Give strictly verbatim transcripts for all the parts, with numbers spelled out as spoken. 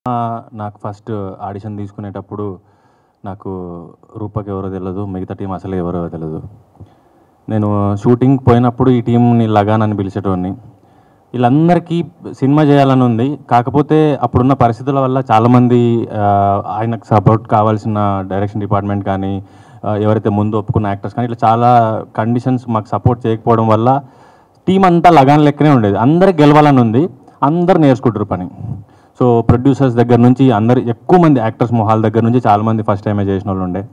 నాకు first audition తీసుకునేటప్పుడు నాకు రూపక్ ఎవరో తెలియదు, మిగతా టీం అసలు ఎవరో తెలియదు. నేను షూటింగ్ పోయినప్పుడు ఈ టీంని లగాన్ అని పిలిచేటోడిని. వీళ్ళందరికీ సినిమా చేయాలని ఉంది, కాకపోతే అప్పుడున్న పరిస్థితుల వల్ల చాలామంది ఆయనకు సపోర్ట్ కావాల్సిన డైరెక్షన్ డిపార్ట్మెంట్ కానీ ఎవరైతే ముందు ఒప్పుకున్న యాక్టర్స్ కానీ ఇట్లా చాలా కండిషన్స్ మాకు సపోర్ట్ చేయకపోవడం వల్ల టీం అంతా లగాన్ లెక్కనే ఉండేది. అందరికి గెలవాలని ఉంది, అందరు నేర్చుకుంటారు పని. సో ప్రొడ్యూసర్స్ దగ్గర నుంచి అందరు ఎక్కువ మంది యాక్టర్స్ మొహాల దగ్గర నుంచి చాలామంది ఫస్ట్ టైమే చేసిన వాళ్ళు ఉండే.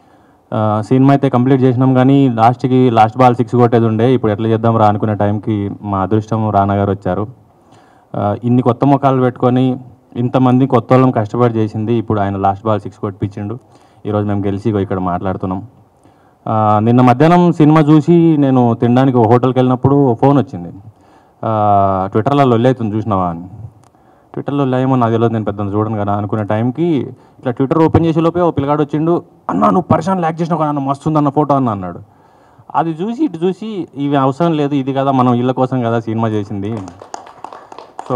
సినిమా అయితే కంప్లీట్ చేసినాం, కానీ లాస్ట్కి లాస్ట్ బాల్ సిక్స్ కొట్టేది ఉండే. ఇప్పుడు ఎట్లా చేద్దాం రా అనుకునే టైంకి మా అదృష్టం రానా గారు వచ్చారు. ఇన్ని కొత్త ముఖాలు పెట్టుకొని ఇంతమంది కొత్త వాళ్ళని కష్టపడి చేసింది ఇప్పుడు ఆయన లాస్ట్ బాల్ సిక్స్ కొట్టిపించిండు. ఈరోజు మేము గెలిచి ఇక్కడ మాట్లాడుతున్నాం. నిన్న మధ్యాహ్నం సినిమా చూసి నేను తినడానికి హోటల్కి వెళ్ళినప్పుడు ఫోన్ వచ్చింది. ట్విట్టర్లో లొల్లి అవుతుంది చూసినావా అని. ట్విట్టర్లో ఏమో నాకు తెలియదు, నేను పెద్ద చూడను కదా అనుకునే టైంకి ఇట్లా ట్విట్టర్ ఓపెన్ చేసే లోపే ఓ పిల్లగాడు వచ్చిండు. అన్న నువ్వు పరిశాన్ ల్యాక్ చేసినావు కదా, మస్తుంది అన్న ఫోటో అన్న అన్నాడు. అది చూసి ఇటు చూసి ఇవి అవసరం లేదు, ఇది కదా మనం ఇళ్ళ కోసం కదా సినిమా చేసింది. సో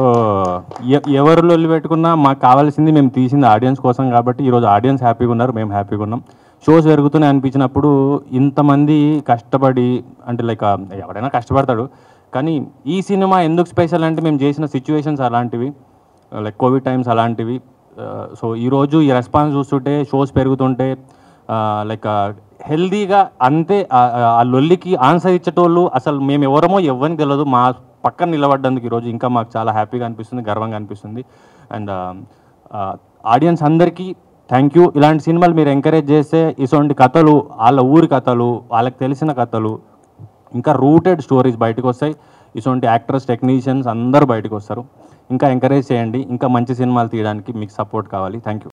ఎవరు లొల్లి పెట్టుకున్నా మాకు కావాల్సింది మేము తీసింది ఆడియన్స్ కోసం కాబట్టి ఈరోజు ఆడియన్స్ హ్యాపీగా ఉన్నారు, మేము హ్యాపీగా ఉన్నాం. షోస్ పెరుగుతున్నాయి అనిపించినప్పుడు ఇంతమంది కష్టపడి, అంటే లైక్ ఎవడైనా కష్టపడతాడు, కానీ ఈ సినిమా ఎందుకు స్పెషల్ అంటే మేము చేసిన సిచ్యువేషన్స్ అలాంటివి, లైక్ కోవిడ్ టైమ్స్ అలాంటివి. సో ఈరోజు ఈ రెస్పాన్స్ చూస్తుంటే, షోస్ పెరుగుతుంటే, లైక్ హెల్దీగా అంతే ఆ లొల్లికి ఆన్సర్ ఇచ్చేటోళ్ళు అసలు మేము ఎవరమో ఎవరికి తెలియదు, మా పక్కన నిలబడ్డందుకు ఈరోజు ఇంకా మాకు చాలా హ్యాపీగా అనిపిస్తుంది, గర్వంగా అనిపిస్తుంది. అండ్ ఆడియన్స్ అందరికీ థ్యాంక్ యూ. ఇలాంటి సినిమాలు మీరు ఎంకరేజ్ చేస్తే ఇటువంటి కథలు, వాళ్ళ ఊరి కథలు, వాళ్ళకి తెలిసిన కథలు, ఇంకా రూటెడ్ స్టోరీస్ బయటకు వస్తాయి. ఇటువంటి యాక్టర్స్, టెక్నీషియన్స్ అందరూ బయటకు వస్తారు. ఇంకా ఎంకరేజ్ చేయండి, ఇంకా మంచి సినిమాలు తీయడానికి మీకు సపోర్ట్ కావాలి. Thank you.